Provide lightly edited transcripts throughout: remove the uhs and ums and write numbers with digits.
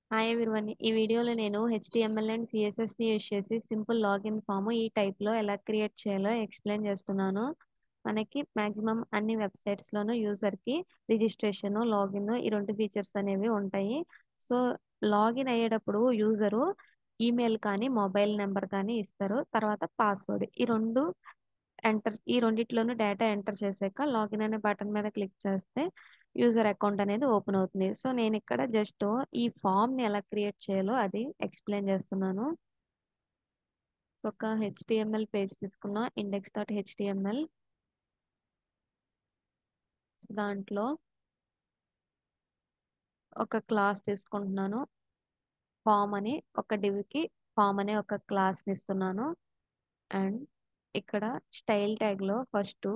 Hi everyone. ఈ వీడియోలో నేను HTML అండ్ CSSని యూజ్ చేసి సింపుల్ లాగిన్ ఫామ్ ఈ టైప్లో ఎలా క్రియేట్ చేయాలో ఎక్స్ప్లెయిన్ చేస్తున్నాను. మనకి మ్యాక్సిమం అన్ని వెబ్సైట్స్లోనూ యూజర్కి రిజిస్ట్రేషన్ లాగిన్ ఈ రెండు ఫీచర్స్ అనేవి ఉంటాయి. సో లాగిన్ అయ్యేటప్పుడు యూజరు ఈమెయిల్ కానీ మొబైల్ నెంబర్ కానీ ఇస్తారు. తర్వాత పాస్వర్డ్ ఈ రెండిట్లోనూ డేటా ఎంటర్ చేశాక లాగిన్ అనే బటన్ మీద క్లిక్ చేస్తే యూజర్ అకౌంట్ అనేది ఓపెన్ అవుతుంది. సో నేను ఇక్కడ జస్ట్ ఈ ఫామ్ని ఎలా క్రియేట్ చేయాలో అది ఎక్స్ప్లెయిన్ చేస్తున్నాను. ఒక HTML పేజ్ తీసుకున్నా, index.html. దాంట్లో ఒక క్లాస్ తీసుకుంటున్నాను. ఫామ్ అని ఒక డివ్కి ఫామ్ అనే ఒక క్లాస్ని ఇస్తున్నాను. అండ్ ఇక్కడ స్టైల్ ట్యాగ్లో ఫస్ట్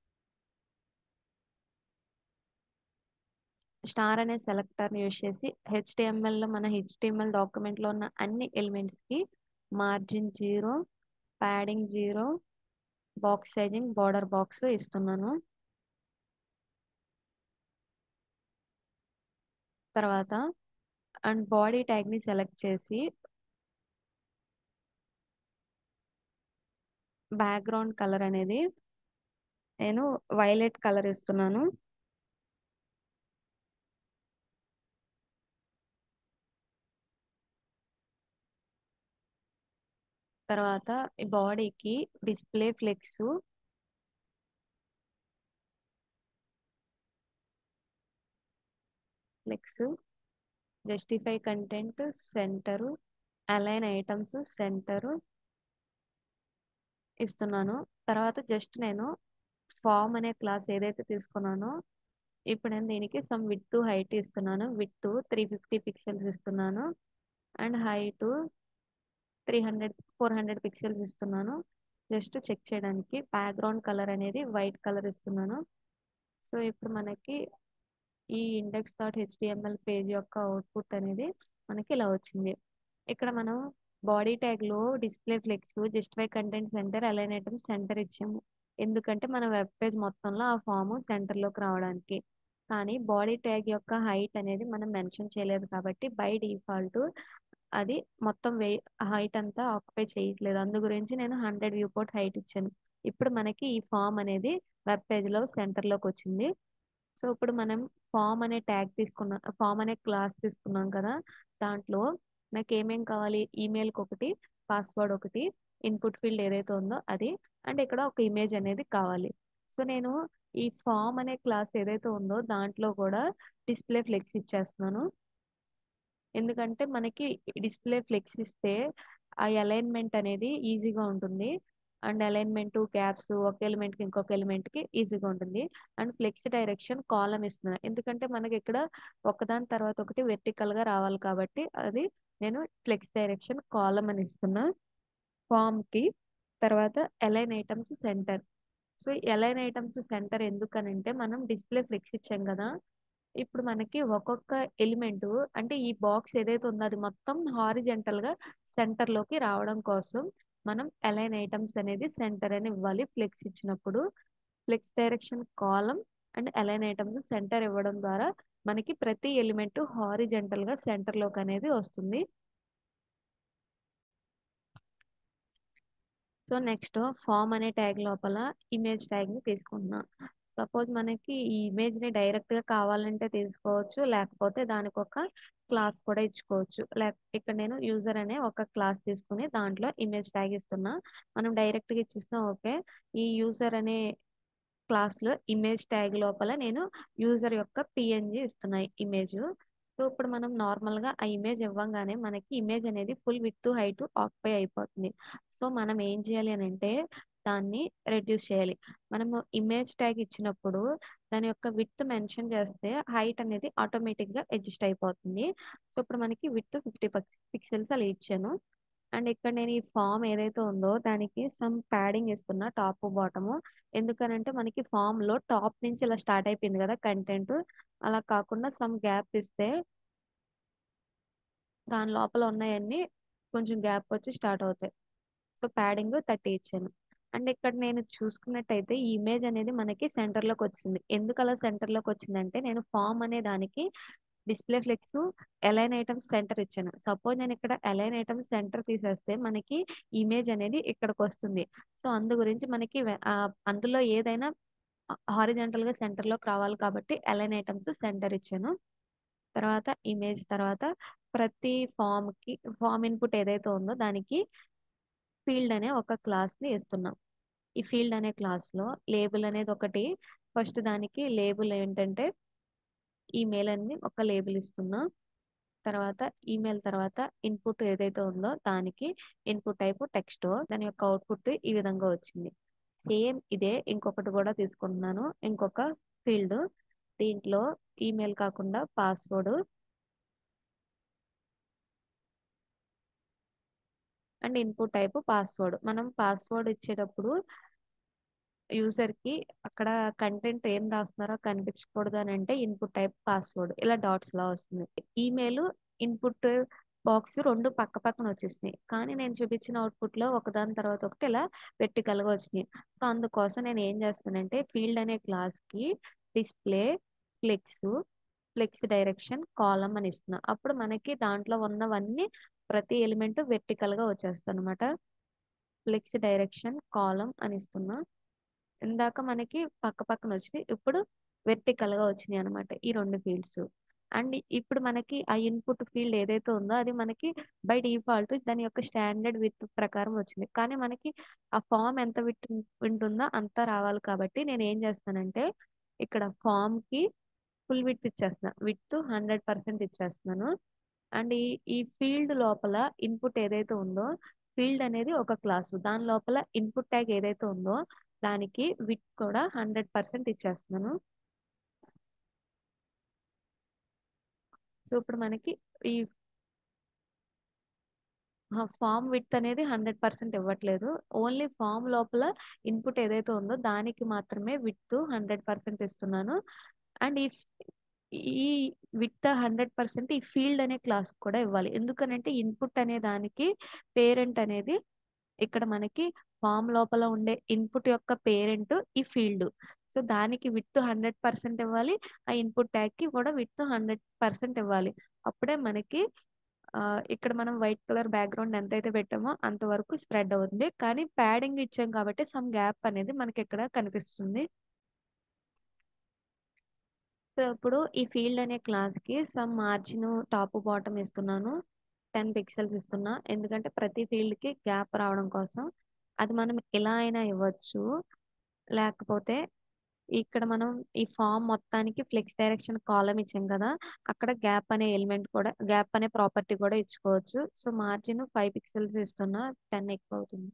స్టార్ అనే సెలెక్టర్ని యూజ్ చేసి HTMLలో మన HTML డాక్యుమెంట్లో ఉన్న అన్ని ఎలిమెంట్స్కి margin 0, padding 0, box sizing border box ఇస్తున్నాను. తర్వాత అండ్ బాడీ ట్యాగ్ని సెలెక్ట్ చేసి బ్యాక్గ్రౌండ్ కలర్ అనేది నేను వైలెట్ కలర్ ఇస్తున్నాను. తర్వాత ఈ బాడీకి display flex justify content centre, align items centre ఇస్తున్నాను. తర్వాత జస్ట్ నేను ఫామ్ అనే క్లాస్ ఏదైతే తీసుకున్నానో ఇప్పుడు నేను దీనికి సమ్ విడ్త్ హైట్ ఇస్తున్నాను. విడ్త్ 350 పిక్సెల్స్ ఇస్తున్నాను. అండ్ హైట్ 400 పిక్సెల్స్ ఇస్తున్నాను. జస్ట్ చెక్ చేయడానికి బ్యాక్గ్రౌండ్ కలర్ అనేది వైట్ కలర్ ఇస్తున్నాను. సో ఇప్పుడు మనకి ఈ index.html పేజ్ యొక్క అవుట్పుట్ అనేది మనకి ఇలా వచ్చింది. ఇక్కడ మనం బాడీ ట్యాగ్లో display flex, justify content centre, align items centre ఇచ్చాము. ఎందుకంటే మన వెబ్ పేజ్ మొత్తంలో ఆ ఫామ్ సెంటర్లోకి రావడానికి. కానీ బాడీ ట్యాగ్ యొక్క హైట్ అనేది మనం మెన్షన్ చేయలేదు కాబట్టి బై డిఫాల్ట్ అది మొత్తం హైట్ అంతా ఆక్యుపై చేయట్లేదు. అందు గురించి నేను 100 వ్యూ పోర్ట్ హైట్ ఇచ్చాను. ఇప్పుడు మనకి ఈ ఫామ్ అనేది వెబ్ పేజ్లో సెంటర్లోకి వచ్చింది. సో ఇప్పుడు మనం ఫామ్ అనే క్లాస్ తీసుకున్నాం కదా, దాంట్లో నాకు ఏమేం కావాలి, ఈమెయిల్కి ఒకటి, పాస్వర్డ్ ఒకటి, ఇన్పుట్ ఫీల్డ్ ఏదైతే ఉందో అది, అండ్ ఇక్కడ ఒక ఇమేజ్ అనేది కావాలి. సో నేను ఈ ఫామ్ అనే క్లాస్ ఏదైతే ఉందో దాంట్లో కూడా డిస్ప్లే ఫ్లెక్స్ ఇచ్చేస్తున్నాను. ఎందుకంటే మనకి డిస్ప్లే ఫ్లెక్స్ ఇస్తే ఆ అలైన్మెంట్ అనేది ఈజీగా ఉంటుంది. అండ్ అలైన్మెంట్ గ్యాప్స్ ఒక ఎలిమెంట్కి ఇంకొక ఎలిమెంట్కి ఈజీగా ఉంటుంది. అండ్ ఫ్లెక్స్ డైరెక్షన్ కాలం ఇస్తున్నాను, ఎందుకంటే మనకి ఇక్కడ ఒకదాని తర్వాత ఒకటి వెర్టికల్గా రావాలి కాబట్టి అది నేను ఫ్లెక్స్ డైరెక్షన్ కాలం అని ఇస్తున్నా ఫామ్కి. తర్వాత align items centre. So align items centre ఎందుకనంటే మనం డిస్ప్లే ఫ్లెక్స్ ఇచ్చాం కదా, ఇప్పుడు మనకి ఒక్కొక్క ఎలిమెంట్ అంటే ఈ బాక్స్ ఏదైతే ఉందో అది మొత్తం హారిజెంటల్ గా సెంటర్ లోకి రావడం కోసం మనం అలైన్ ఐటమ్స్ అనేది సెంటర్ అని ఇవ్వాలి. ఫ్లెక్స్ ఇచ్చినప్పుడు flex direction column and align items centre ఇవ్వడం ద్వారా మనకి ప్రతి ఎలిమెంట్ హారిజెంటల్ గా సెంటర్ లోకి అనేది వస్తుంది. సో నెక్స్ట్ ఫామ్ అనే ట్యాగ్ లోపల ఇమేజ్ ట్యాగ్ ని తీసుకుంటున్నా. సపోజ్ మనకి ఈ ఇమేజ్ ని డైరెక్ట్ గా కావాలంటే తీసుకోవచ్చు, లేకపోతే దానికి ఒక క్లాస్ కూడా ఇచ్చుకోవచ్చు. ఇక్కడ నేను యూజర్ అనే ఒక క్లాస్ తీసుకుని దాంట్లో ఇమేజ్ ట్యాగ్ ఇస్తున్నా. మనం డైరెక్ట్ గా ఇచ్చిస్తాం ఓకే. ఈ యూజర్ అనే క్లాస్ లో ఇమేజ్ ట్యాగ్ లోపల నేను యూజర్ యొక్క పిఎన్జి ఇస్తున్నాయి ఇమేజ్. సో ఇప్పుడు మనం నార్మల్ గా ఆ ఇమేజ్ ఇవ్వంగానే మనకి ఇమేజ్ అనేది ఫుల్ విడ్త్ హైట్ ఆక్యుపై అయిపోతుంది. సో మనం ఏం చేయాలి అని అంటే దాన్ని రెడ్యూస్ చేయాలి. మనము ఇమేజ్ ట్యాగ్ ఇచ్చినప్పుడు దాని యొక్క విడ్త్ మెన్షన్ చేస్తే హైట్ అనేది ఆటోమేటిక్ గా అడ్జస్ట్ అయిపోతుంది. సో ఇప్పుడు మనకి విడ్త్ 50 పిక్సెల్స్ అలా ఇచ్చాను. అండ్ ఇక్కడ నేను ఈ ఫామ్ ఏదైతే ఉందో దానికి సమ్ ప్యాడింగ్ ఇస్తున్నా టాప్ బాటము. ఎందుకనంటే మనకి ఫామ్ లో టాప్ నుంచి ఇలా స్టార్ట్ అయిపోయింది కదా కంటెంట్, అలా కాకుండా సమ్ గ్యాప్ ఇస్తే దాని లోపల ఉన్నాయన్నీ కొంచెం గ్యాప్ వచ్చి స్టార్ట్ అవుతాయి. సో ప్యాడింగ్ 30 ఇచ్చాను. అండ్ ఇక్కడ నేను చూసుకున్నట్టయితే ఈ ఇమేజ్ అనేది మనకి సెంటర్ లోకి వచ్చింది. ఎందుకు అలా సెంటర్ లోకి వచ్చిందంటే నేను ఫామ్ అనే దానికి display flex align items centre ఇచ్చాను. సపోజ్ నేను ఇక్కడ అలైన్ ఐటమ్స్ సెంటర్ తీసేస్తే మనకి ఇమేజ్ అనేది ఇక్కడికి వస్తుంది. సో అందు గురించి మనకి అందులో ఏదైనా హారిజాంటల్ గా సెంటర్ లోకి రావాలి కాబట్టి అలైన్ ఐటమ్స్ సెంటర్ ఇచ్చాను. తర్వాత ఇమేజ్ తర్వాత ప్రతి ఫామ్ ఇన్పుట్ ఏదైతే ఉందో దానికి ఫీల్డ్ అనే ఒక క్లాస్ ని ఇస్తున్నాం. ఈ ఫీల్డ్ అనే క్లాస్ లో లేబుల్ అనేది ఒకటి. ఫస్ట్ దానికి లేబుల్ ఏంటంటే ఈమెయిల్ అని ఒక లేబుల్ ఇస్తున్నా. తర్వాత ఈమెయిల్ తర్వాత ఇన్పుట్ ఏదైతే ఉందో దానికి ఇన్పుట్ టైప్ టెక్స్ట్, దాని యొక్క అవుట్పుట్ ఈ విధంగా వచ్చింది. సేమ్ ఇదే ఇంకొకటి కూడా తీసుకుంటున్నాను, ఇంకొక ఫీల్డ్. దీంట్లో ఈమెయిల్ కాకుండా password and input type password. మనం పాస్వర్డ్ ఇచ్చేటప్పుడు యూజర్ కి అక్కడ కంటెంట్ ఏం రాస్తున్నారో కనిపించకూడదు అని అంటే ఇన్పుట్ టైప్ పాస్వర్డ్ ఇలా డాట్స్ లా వస్తుంది. ఈమెయిల్ ఇన్పుట్ బాక్స్ రెండు పక్క పక్కన వచ్చేసినాయి, కానీ నేను చూపించిన అవుట్పుట్ లో ఒకదాని తర్వాత ఒకటి ఇలా వెర్టికల్ గా వచ్చినాయి. సో అందుకోసం నేను ఏం చేస్తానంటే ఫీల్డ్ అనే క్లాస్ కి display flex flex direction column అని ఇస్తున్నా. అప్పుడు మనకి దాంట్లో ఉన్నవన్నీ ప్రతి ఎలిమెంట్ వెర్టికల్ గా వచ్చేస్తాయి అనమాట. ఫ్లెక్స్ డైరెక్షన్ కాలమ్ అని ఇస్తున్నా. ఇందాక మనకి పక్క పక్కన వచ్చినాయి, ఇప్పుడు వెర్టికల్ గా వచ్చినాయి అనమాట ఈ రెండు ఫీల్డ్స్. అండ్ ఇప్పుడు మనకి ఆ ఇన్పుట్ ఫీల్డ్ ఏదైతే ఉందో అది మనకి బై డిఫాల్ట్ దాని యొక్క స్టాండర్డ్ విత్ ప్రకారం వచ్చింది, కానీ మనకి ఆ ఫామ్ ఎంత విత్ ఉంటుందో అంత రావాలి కాబట్టి నేను ఏం చేస్తానంటే ఇక్కడ ఫామ్ కి ఫుల్ విత్ ఇచ్చేస్తున్నా, విత్ 100% ఇచ్చేస్తున్నాను. అండ్ ఈ ఫీల్డ్ లోపల ఇన్పుట్ ఏదైతే ఉందో ఫీల్డ్ అనేది ఒక క్లాసు, దాని లోపల ఇన్పుట్ ట్యాగ్ ఏదైతే ఉందో దానికి విత్ కూడా 100% ఇచ్చేస్తున్నాను. సో ఇప్పుడు మనకి ఈ ఫామ్ విత్ అనేది 100% ఇవ్వట్లేదు, ఓన్లీ ఫామ్ లోపల ఇన్పుట్ ఏదైతే ఉందో దానికి మాత్రమే విత్ 100% ఇస్తున్నాను. అండ్ ఈ విత్ 100% ఈ ఫీల్డ్ అనే క్లాస్ కూడా ఇవ్వాలి, ఎందుకనంటే ఇన్పుట్ అనే దానికి పేరెంట్ అనేది ఇక్కడ మనకి ఫామ్ లోపల ఉండే ఇన్పుట్ యొక్క పేరెంట్ ఈ ఫీల్డ్. సో దానికి విత్ 100% ఇవ్వాలి, ఆ ఇన్పుట్ ట్యాగ్ కి కూడా విత్ 100% ఇవ్వాలి. అప్పుడే మనకి ఇక్కడ మనం వైట్ కలర్ బ్యాక్గ్రౌండ్ ఎంతైతే పెట్టామో అంతవరకు స్ప్రెడ్ అవుతుంది, కానీ ప్యాడింగ్ ఇచ్చాం కాబట్టి సమ్ గ్యాప్ అనేది మనకి ఇక్కడ కనిపిస్తుంది. సో ఇప్పుడు ఈ ఫీల్డ్ అనే క్లాస్ కి సమ్ మార్జిన్ టాప్ బాటమ్ ఇస్తున్నాను. 10 పిక్సెల్స్ ఇస్తున్నా, ఎందుకంటే ప్రతి ఫీల్డ్ కి గ్యాప్ రావడం కోసం. అది మనం ఎలా అయినా ఇవ్వచ్చు, లేకపోతే ఇక్కడ మనం ఈ ఫామ్ మొత్తానికి ఫ్లెక్స్ డైరెక్షన్ కాలమ్ ఇచ్చాం కదా, అక్కడ గ్యాప్ అనే ఎలిమెంట్ కూడా గ్యాప్ అనే ప్రాపర్టీ కూడా ఇచ్చుకోవచ్చు. సో మార్జిన్ 5 పిక్సెల్స్ ఇస్తున్నా, 10 ఎక్కువ అవుతుంది.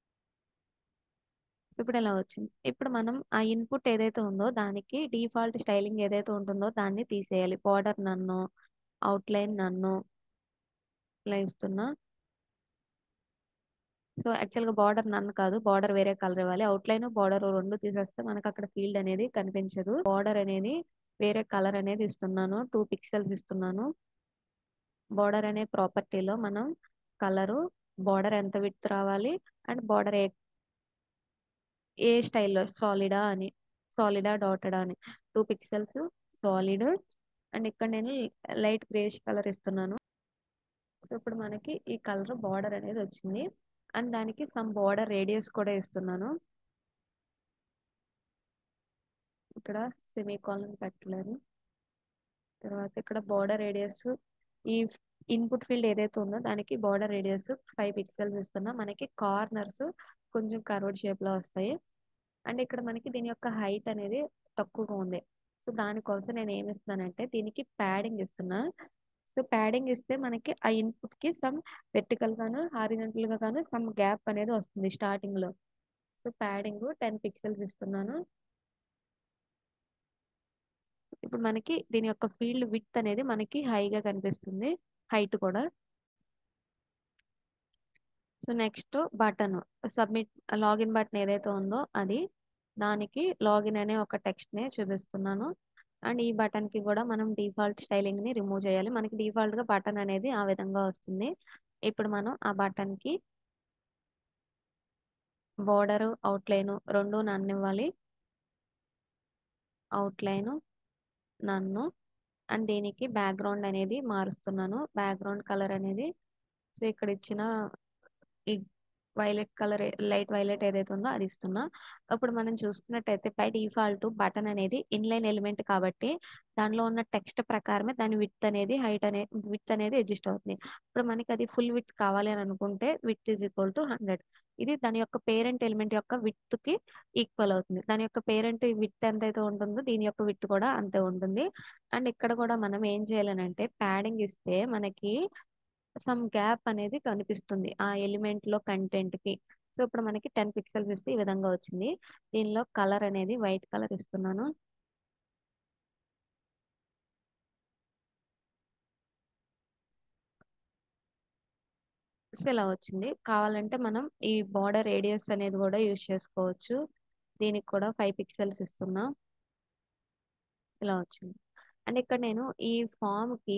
ఇప్పుడు ఎలా వచ్చింది. ఇప్పుడు మనం ఆ ఇన్పుట్ ఏదైతే ఉందో దానికి డిఫాల్ట్ స్టైలింగ్ ఏదైతే ఉంటుందో దాన్ని తీసేయాలి. బార్డర్ నన్ను, అవుట్లైన్ నన్ను ఇలా ఇస్తున్నా. సో యాక్చువల్గా బార్డర్ నన్ను కాదు, బార్డర్ వేరే కలర్ ఇవ్వాలి. అవుట్లైన్ బార్డర్ రెండు తీసేస్తే మనకు అక్కడ ఫీల్డ్ అనేది కనిపించదు. బార్డర్ అనేది వేరే కలర్ అనేది ఇస్తున్నాను, 2 పిక్సెల్స్ ఇస్తున్నాను. బార్డర్ అనే ప్రాపర్టీలో మనం కలరు, బార్డర్ ఎంత విడ్త్ రావాలి అండ్ బార్డర్ ఏ స్టైల్లో సాలిడా అని, సాలిడా డాటెడా అని 2 పిక్సెల్స్ సాలిడ్. అండ్ ఇక్కడ నేను లైట్ గ్రేష్ కలర్ ఇస్తున్నాను. సో ఇప్పుడు మనకి ఈ కలర్ బార్డర్ అనేది వచ్చింది. అండ్ దానికి సమ్ బార్డర్ రేడియస్ కూడా ఇస్తున్నాను. ఇక్కడ సెమీకోలన్ పెట్టలేదు. తర్వాత ఇక్కడ బార్డర్ రేడియస్ ఈ ఇన్పుట్ ఫీల్డ్ ఏదైతే ఉందో దానికి బార్డర్ రేడియస్ 5 పిక్సెల్స్ ఇస్తున్నా. మనకి కార్నర్స్ కొంచెం కర్వ్డ్ షేప్ లో వస్తాయి. అండ్ ఇక్కడ మనకి దీని యొక్క హైట్ అనేది తక్కువగా ఉంది. సో దానికోసం నేను ఏమి ఇస్తున్నానంటే దీనికి ప్యాడింగ్ ఇస్తున్నా. సో ప్యాడింగ్ ఇస్తే మనకి ఆ ఇన్పుట్ కి సమ్ వెర్టికల్ గాను హారిజంటల్ గా గాను సమ్ గ్యాప్ అనేది వస్తుంది స్టార్టింగ్ లో. సో ప్యాడింగ్ 10 పిక్సెల్స్ ఇస్తున్నాను. ఇప్పుడు మనకి దీని యొక్క ఫీల్డ్ విడ్త్ అనేది మనకి హైగా కనిపిస్తుంది, హైట్ కూడా. So next button submit login button ఏదైతే ఉందో అది, దానికి లాగిన్ అనే ఒక టెక్స్ట్ ని చూపిస్తున్నాను. అండ్ ఈ బటన్ కి కూడా మనం డిఫాల్ట్ స్టైలింగ్ ని రిమూవ్ చేయాలి. మనకి డిఫాల్ట్ గా బటన్ అనేది ఆ విధంగా వస్తుంది. ఇప్పుడు మనం ఆ బటన్ కి బోర్డర్ అవుట్లైన్ రెండు నన్ను ఇవ్వాలి. అవుట్లైన్ నన్ను అండ్ దీనికి బ్యాక్గ్రౌండ్ అనేది మారుస్తున్నాను. బ్యాక్గ్రౌండ్ కలర్ అనేది సో ఇక్కడ ఇచ్చిన ఈ వైలెట్ కలర్, లైట్ వైలెట్ ఏదైతే ఉందో అది ఇస్తున్నా. ఇప్పుడు మనం చూసుకున్నట్టయితే బై డిఫాల్ట్ బటన్ అనేది ఇన్లైన్ ఎలిమెంట్ కాబట్టి దానిలో ఉన్న టెక్స్ట్ ప్రకారమే దాని విత్ అనేది అడ్జస్ట్ అవుతుంది. ఇప్పుడు మనకి అది ఫుల్ విత్ కావాలి అని అనుకుంటే విత్ ఈజ్ ఈక్వల్ టు 100. ఇది దాని యొక్క పేరెంట్ ఎలిమెంట్ యొక్క విత్ కి ఈక్వల్ అవుతుంది. దాని యొక్క పేరెంట్ విత్ ఎంతైతే ఉంటుందో దీని యొక్క విత్ కూడా అంతే ఉంటుంది. అండ్ ఇక్కడ కూడా మనం ఏం చేయాలనంటే ప్యాడింగ్ ఇస్తే మనకి సమ్ గ్యాప్ అనేది కనిపిస్తుంది ఆ ఎలిమెంట్ లో కంటెంట్ కి. సో ఇప్పుడు మనకి 10 పిక్సెల్స్ ఇస్తే ఈ విధంగా వచ్చింది. దీనిలో కలర్ అనేది వైట్ కలర్ ఇస్తున్నాను. సో ఇలా వచ్చింది. కావాలంటే మనం ఈ బార్డర్ రేడియస్ అనేది కూడా యూజ్ చేసుకోవచ్చు. దీనికి కూడా 5 పిక్సెల్స్ ఇస్తున్నా. ఇలా వచ్చింది. అండ్ ఇక్కడ నేను ఈ ఫామ్ కి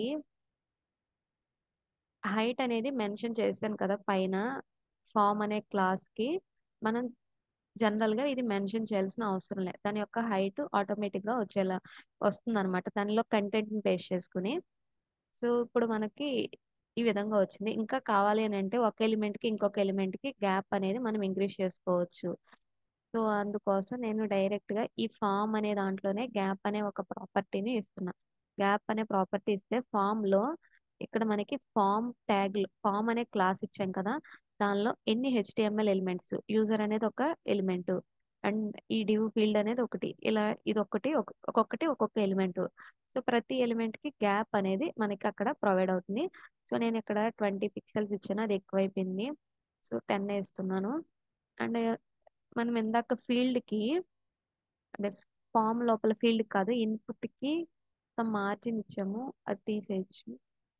హైట్ అనేది మెన్షన్ చేశాను కదా పైన ఫామ్ అనే క్లాస్ కి. మనం జనరల్ గా ఇది మెన్షన్ చేయాల్సిన అవసరం లేదు. దాని యొక్క హైట్ ఆటోమేటిక్ గా వస్తుంది అనమాట దానిలో కంటెంట్ ని పేస్ట్ చేసుకుని. సో ఇప్పుడు మనకి ఈ విధంగా వచ్చింది. ఇంకా కావాలి అని అంటే ఒక ఎలిమెంట్ కి ఇంకొక ఎలిమెంట్ కి గ్యాప్ అనేది మనం ఇంక్రీజ్ చేసుకోవచ్చు. సో అందుకోసం నేను డైరెక్ట్ గా ఈ ఫామ్ అనే దాంట్లోనే గ్యాప్ అనే ఒక ప్రాపర్టీని ఇస్తున్నా. గ్యాప్ అనే ప్రాపర్టీ ఇస్తే ఫామ్ లో ఇక్కడ మనకి ఫామ్ అనే క్లాస్ ఇచ్చాం కదా, దానిలో ఎన్ని హెచ్టిఎంఎల్ ఎలిమెంట్స్, యూజర్ అనేది ఒక ఎలిమెంట్ అండ్ ఈ డివ్ ఫీల్డ్ అనేది ఒకటి, ఇలా ఇది ఒక్కొక్కటి ఒక్కొక్క ఎలిమెంట్. సో ప్రతి ఎలిమెంట్ కి గ్యాప్ అనేది మనకి అక్కడ ప్రొవైడ్ అవుతుంది. సో నేను ఇక్కడ 20 పిక్సెల్స్ ఇచ్చాను, అది ఎక్కువైపోయింది. సో 10 ఇస్తున్నాను. అండ్ మనం ఇందాక ఫీల్డ్ కి, అదే ఫామ్ లోపల ఫీల్డ్ కాదు ఇన్పుట్ కి మార్జిన్ ఇచ్చాము, అది తీసేయచ్చు.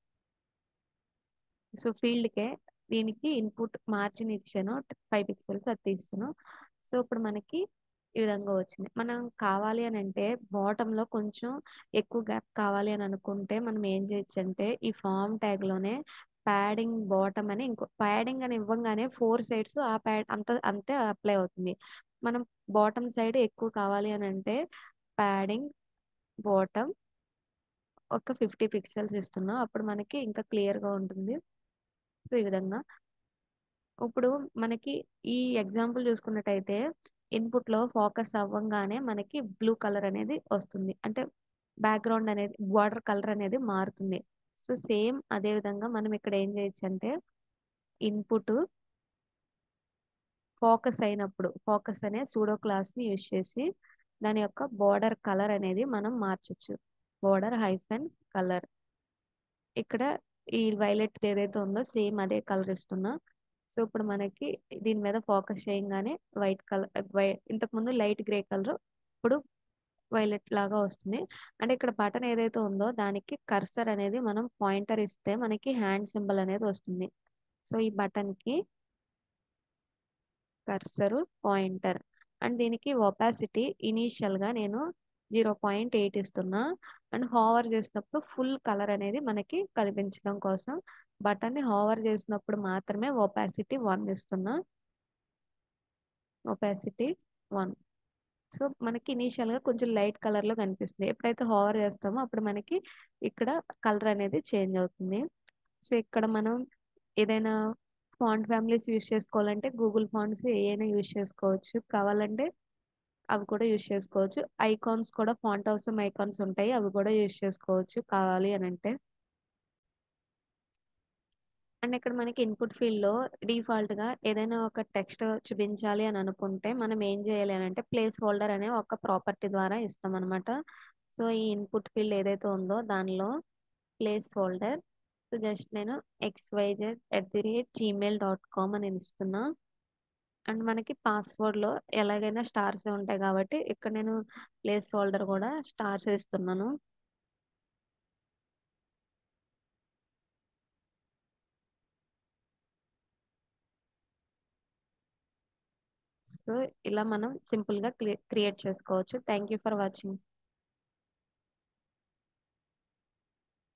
సో ఫీల్డ్ కే దీనికి ఇన్పుట్ మార్జిన్ ఇచ్చాను 5 పిక్సెల్స్, అది తీస్తాను. సో ఇప్పుడు మనకి ఈ విధంగా వచ్చింది. మనం కావాలి అని అంటే బాటమ్ లో కొంచెం ఎక్కువ గ్యాప్ కావాలి అని అనుకుంటే మనం ఏం చేయొచ్చు అంటే ఈ ఫామ్ ట్యాగ్ లోనే ప్యాడింగ్ బాటమ్ అని ఇంకో ప్యాడింగ్ అని ఇవ్వగానే 4 సైడ్స్ ఆ ప్యాడ్ అంతే అప్లై అవుతుంది. మనం బాటమ్ సైడ్ ఎక్కువ కావాలి అని అంటే ప్యాడింగ్ బాటమ్ ఒక 50 పిక్సెల్స్ ఇస్తున్నాం, అప్పుడు మనకి ఇంకా క్లియర్ గా ఉంటుంది. సో ఈ విధంగా ఇప్పుడు మనకి ఈ ఎగ్జాంపుల్ చూసుకున్నట్టయితే ఇన్పుట్ లో ఫోకస్ అవ్వంగానే మనకి బ్లూ కలర్ అనేది వస్తుంది, అంటే బ్యాక్గ్రౌండ్ అనేది బార్డర్ కలర్ అనేది మారుతుంది. సో సేమ్ అదే విధంగా మనం ఇక్కడ ఏం చేయొచ్చు అంటే ఇన్పుట్ ఫోకస్ అనే సూడో క్లాస్ ని యూజ్ చేసి దాని యొక్క బార్డర్ కలర్ అనేది మనం మార్చచ్చు. బార్డర్ హైఫెన్ కలర్, ఇక్కడ ఈ వైలెట్ ఏదైతే ఉందో సేమ్ అదే కలర్ ఇస్తున్నా. సో ఇప్పుడు మనకి దీని మీద ఫోకస్ చేయగానే వైట్ కలర్, ఇంతకు ముందు లైట్ గ్రే కలర్, ఇప్పుడు వైలెట్ లాగా వస్తుంది. అంటే ఇక్కడ బటన్ ఏదైతే ఉందో దానికి కర్సర్ అనేది మనం పాయింటర్ ఇస్తే మనకి హ్యాండ్ సింబల్ అనేది వస్తుంది. సో ఈ బటన్ కి కర్సర్ పాయింటర్ అండ్ దీనికి ఒపాసిటీ ఇనీషియల్ గా నేను 0.8 ఇస్తున్నా. అండ్ హోవర్ చేసినప్పుడు ఫుల్ కలర్ అనేది మనకి కనిపించడం కోసం బటన్ ని హోవర్ చేసినప్పుడు మాత్రమే ఒపాసిటీ 1 ఇస్తున్నా. ఒపాసిటీ 1. సో మనకి ఇనీషియల్ గా కొంచెం లైట్ కలర్ లో కనిపిస్తుంది, ఎప్పుడైతే హోవర్ చేస్తామో అప్పుడు మనకి ఇక్కడ కలర్ అనేది చేంజ్ అవుతుంది. సో ఇక్కడ మనం ఏదైనా ఫాంట్ ఫ్యామిలీస్ యూస్ చేసుకోవాలంటే గూగుల్ ఫాంట్స్ ఏదైనా యూస్ చేసుకోవచ్చు, కావాలంటే అవి కూడా యూస్ చేసుకోవచ్చు. ఐకాన్స్ కూడా ఫాంట్ అవసరం ఐకాన్స్ ఉంటాయి, అవి కూడా యూస్ చేసుకోవచ్చు కావాలి అని అంటే. అండ్ ఇక్కడ మనకి ఇన్పుట్ ఫీల్డ్ లో డిఫాల్ట్ గా ఏదైనా ఒక టెక్స్ట్ చూపించాలి అని అనుకుంటే మనం ఏం చేయాలి అని అంటే ప్లేస్ హోల్డర్ అనే ఒక ప్రాపర్టీ ద్వారా ఇస్తాం అనమాట. సో ఈ ఇన్పుట్ ఫీల్డ్ ఏదైతే ఉందో దానిలో ప్లేస్ హోల్డర్, సో జస్ట్ నేను xyz@gmail.com అని ఇస్తున్నా. అండ్ మనకి పాస్వర్డ్ లో ఎలాగైనా స్టార్స్ ఉంటాయి కాబట్టి ఇక్కడ నేను ప్లేస్ హోల్డర్ కూడా స్టార్స్ ఇస్తున్నాను. సో ఇలా మనం సింపుల్ గా క్రియేట్ చేసుకోవచ్చు. Thank you for watching.